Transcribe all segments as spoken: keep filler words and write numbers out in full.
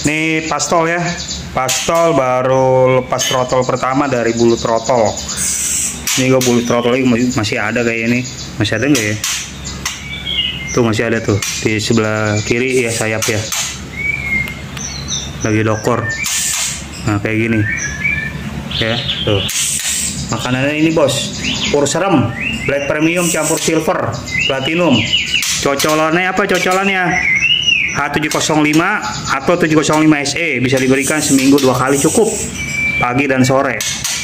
Ini pastol ya, pastol baru lepas throttle pertama dari bulu throttle. Ini gue bulu throttle masih ada kayak ini, masih ada nggak ya? Tuh masih ada tuh di sebelah kiri ya, sayap ya. Lagi dokor. Nah kayak gini, ya tuh. Makanannya ini bos, pur serem, black premium campur silver, platinum. Cocolannya apa cocolannya? H tujuh nol lima atau tujuh nol lima S E bisa diberikan seminggu dua kali cukup, pagi dan sore.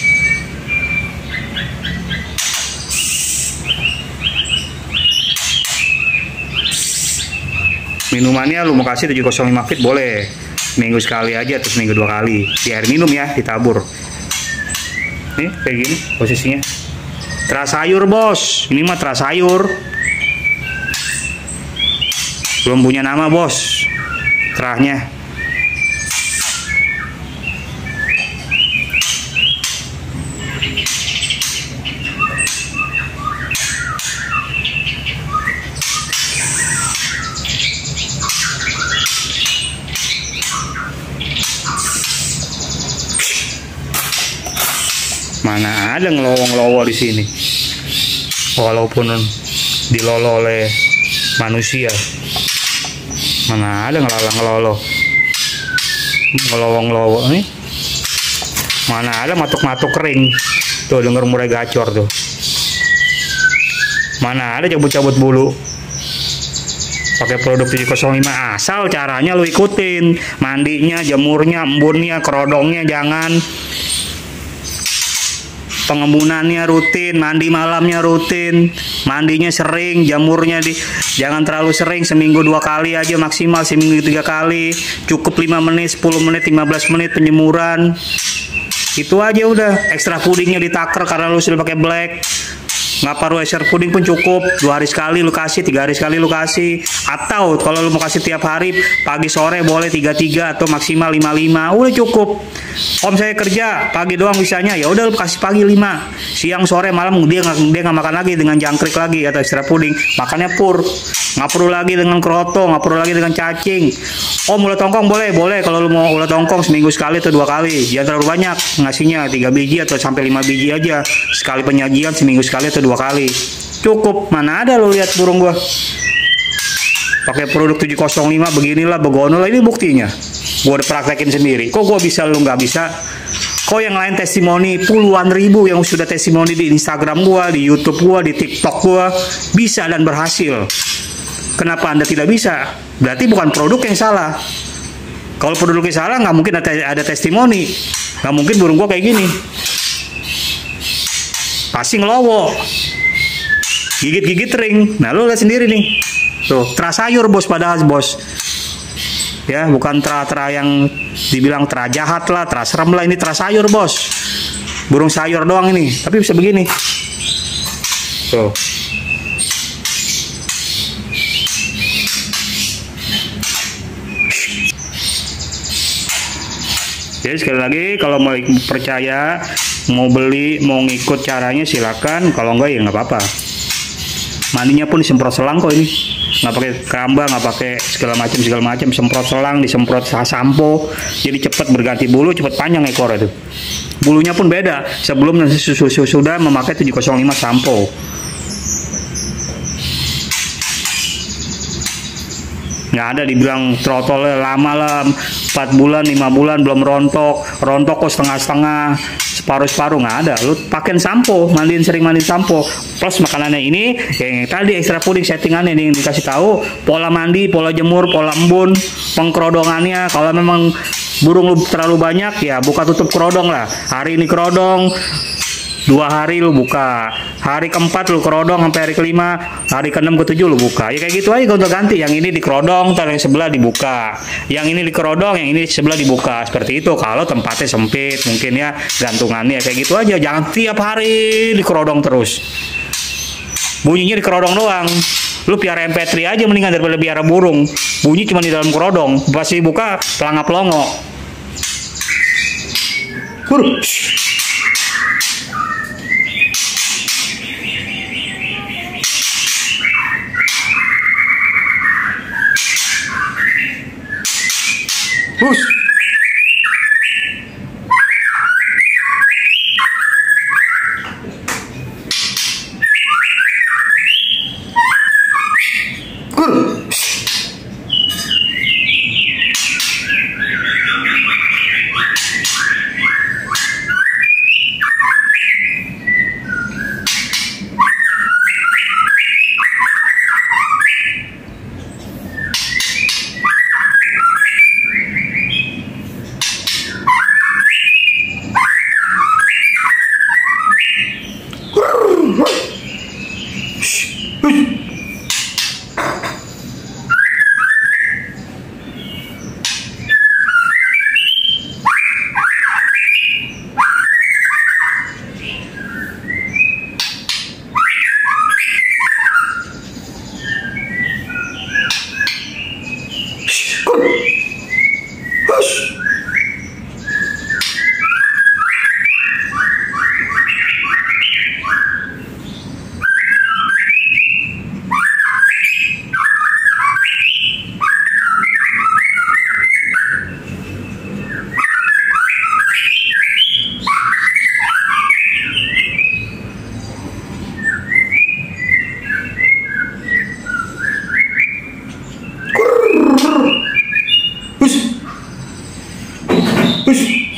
Minumannya lu mau kasih tujuh nol lima fit boleh, minggu sekali aja atau seminggu dua kali di air minum ya, ditabur. Nih kayak gini posisinya. Teras sayur bos, ini mah teras sayur. Belum punya nama bos, terahnya. Mana ada ngelowo-ngelowo di sini, walaupun dilolo oleh manusia. Mana ada ngelala-ngelolo, ngelowo-ngelowo nih. Mana ada matuk-matuk kering. Tuh denger mulai gacor tuh. Mana ada cabut-cabut bulu. Pakai produk tujuh nol lima, asal caranya lu ikutin. Mandinya, jemurnya, embunnya, kerodongnya jangan. Pengembunannya rutin, mandi malamnya rutin, mandinya sering, jamurnya di jangan terlalu sering, seminggu dua kali aja maksimal, seminggu tiga kali, cukup lima menit, sepuluh menit, lima belas menit penjemuran. Itu aja udah. Ekstra pudingnya ditaker karena lu sudah pakai black. Nggak perlu extra puding pun cukup, dua hari sekali lu kasih, tiga hari sekali lu kasih. Atau kalau lu mau kasih tiap hari, pagi sore boleh tiga tiga atau maksimal lima lima, udah cukup. Om saya kerja pagi doang bisanya, ya udah lu kasih pagi lima, siang sore malam dia nggak dia nggak makan lagi dengan jangkrik lagi atau extra puding, makannya pur. Nggak perlu lagi dengan kroto, nggak perlu lagi dengan cacing. Om ulat tongkong boleh, boleh kalau lu mau ulat tongkong seminggu sekali atau dua kali, jangan terlalu banyak ngasihnya, tiga biji atau sampai lima biji aja sekali penyajian, seminggu sekali atau dua kali cukup. Mana ada lu lihat burung gua pakai produk tujuh nol lima beginilah, begono lah, ini buktinya gua udah praktekin sendiri. Kok gua bisa lu nggak bisa? Kok yang lain testimoni puluhan ribu yang sudah testimoni di Instagram gua, di YouTube gua, di TikTok gua bisa dan berhasil. Kenapa Anda tidak bisa? Berarti bukan produk yang salah. Kalau produknya salah nggak mungkin ada, ada testimoni, nggak mungkin burung gua kayak gini. Pasti ngelowo, gigit-gigit ring. Nah lu lihat sendiri nih, tuh teras sayur bos, padahal bos ya, bukan tera-tera yang dibilang tera jahat lah, tera serem lah, ini teras sayur bos, burung sayur doang ini, tapi bisa begini tuh. Jadi sekali lagi, kalau mau percaya, mau beli, mau ngikut caranya silakan. Kalau enggak ya nggak apa-apa. Mandinya pun disemprot selang kok ini, nggak pakai keramba, nggak pakai segala macam segala macam. Semprot selang, disemprot sampo, jadi cepat berganti bulu, cepat panjang ekor itu. Bulunya pun beda. Sebelum sudah memakai tujuh nol lima sampo. Nggak ada dibilang throttle lama lah, empat bulan, lima bulan belum rontok, rontok kok setengah-setengah, separuh-separuh, nggak ada. Lu pakein sampo, mandiin sering mandiin sampo, plus makanannya ini yang tadi extra puding settingannya yang dikasih tahu, pola mandi, pola jemur, pola embun, pengkerodongannya. Kalau memang burung lu terlalu banyak ya buka tutup kerodong lah. Hari ini kerodong, dua hari lu buka, hari keempat lu kerodong sampai hari kelima, hari keenam ketujuh lu buka. Ya kayak gitu aja, gonta ganti. Yang ini dikerodong, ntar yang sebelah dibuka. Yang ini dikerodong, yang ini sebelah dibuka. Seperti itu. Kalau tempatnya sempit, mungkin ya gantungannya kayak gitu aja. Jangan tiap hari dikerodong terus. Bunyinya dikerodong doang. Lu piara M P tiga aja mendingan daripada piara burung. Bunyi cuma di dalam kerodong. Pas dibuka, pelangap-pelongo. Hur. Push. Hush.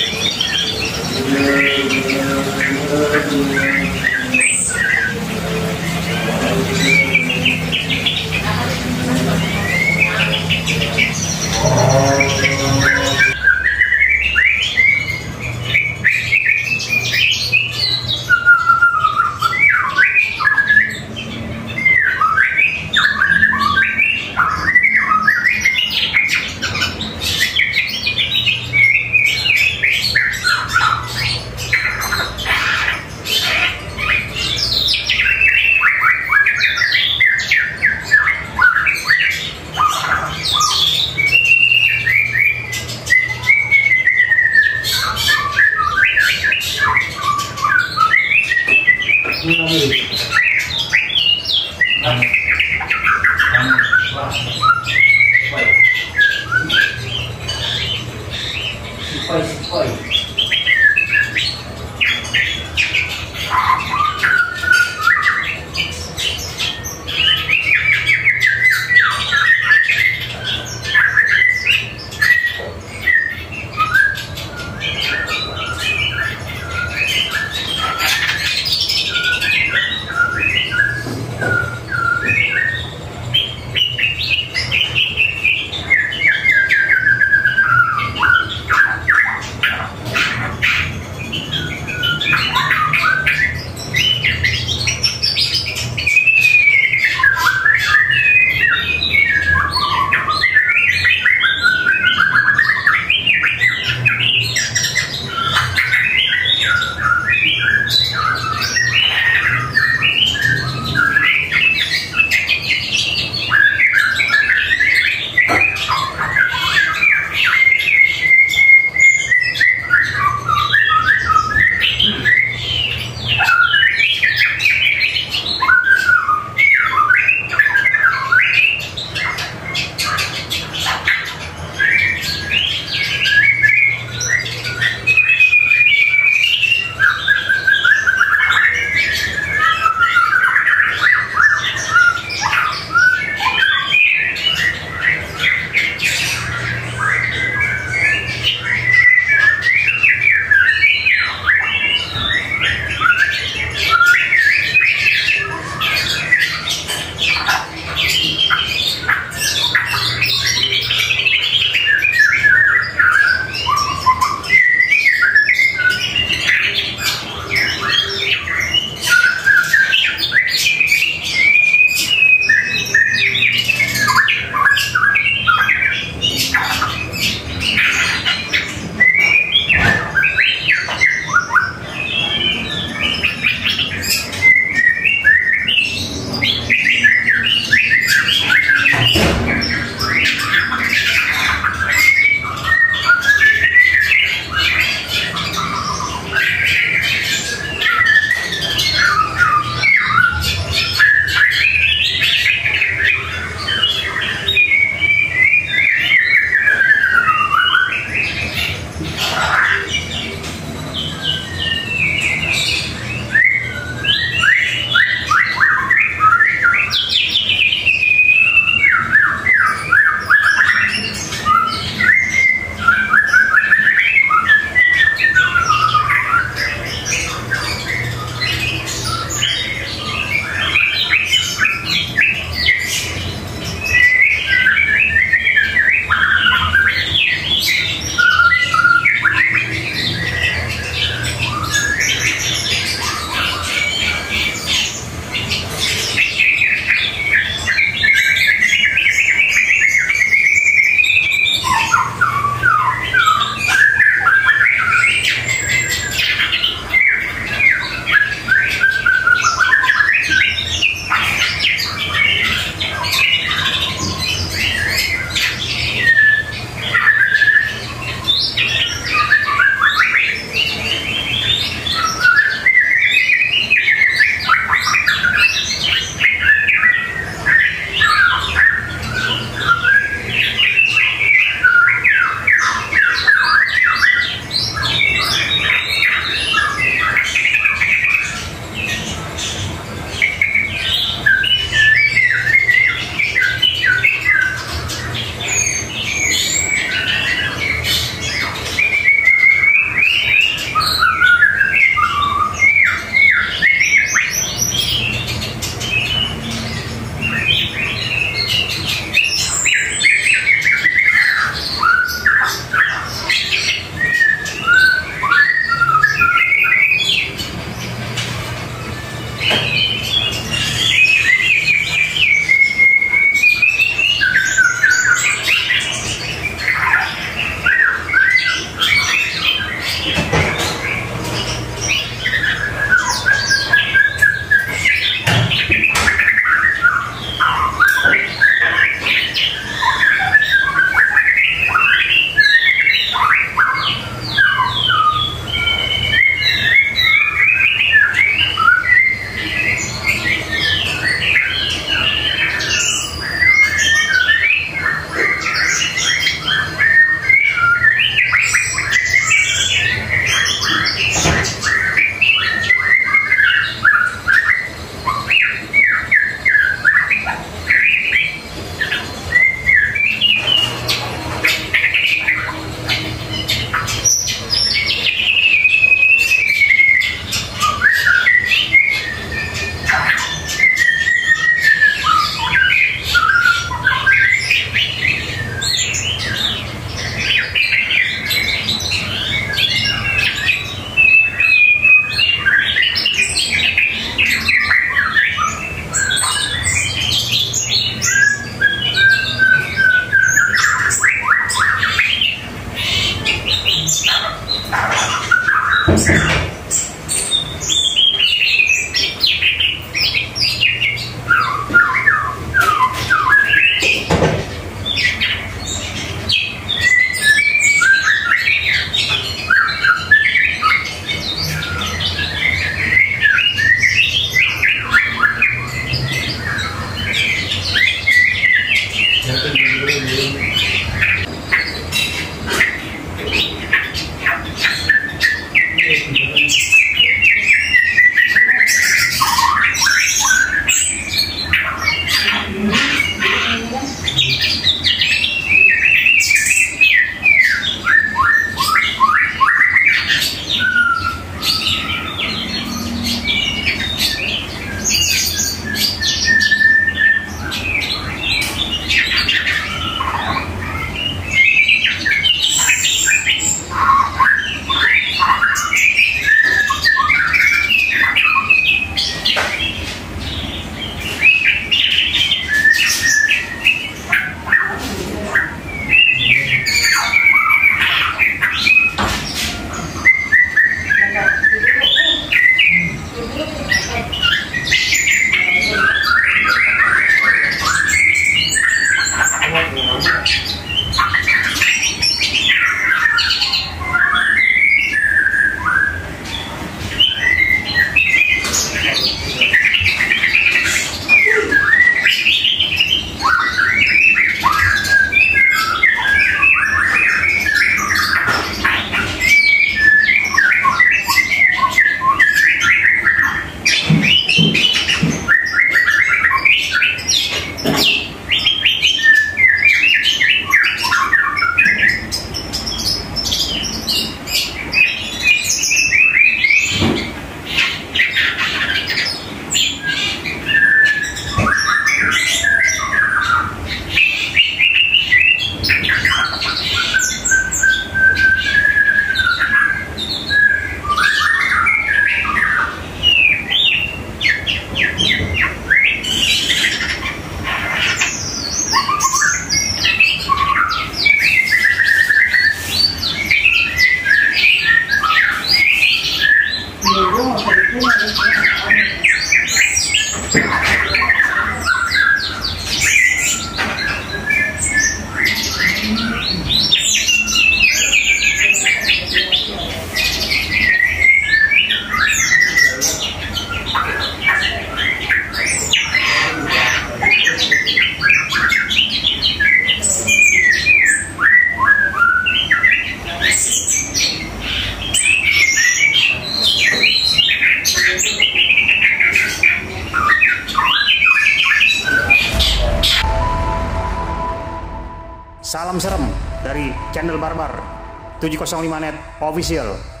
Salam serem dari channel Barbar tujuh nol lima Net Official.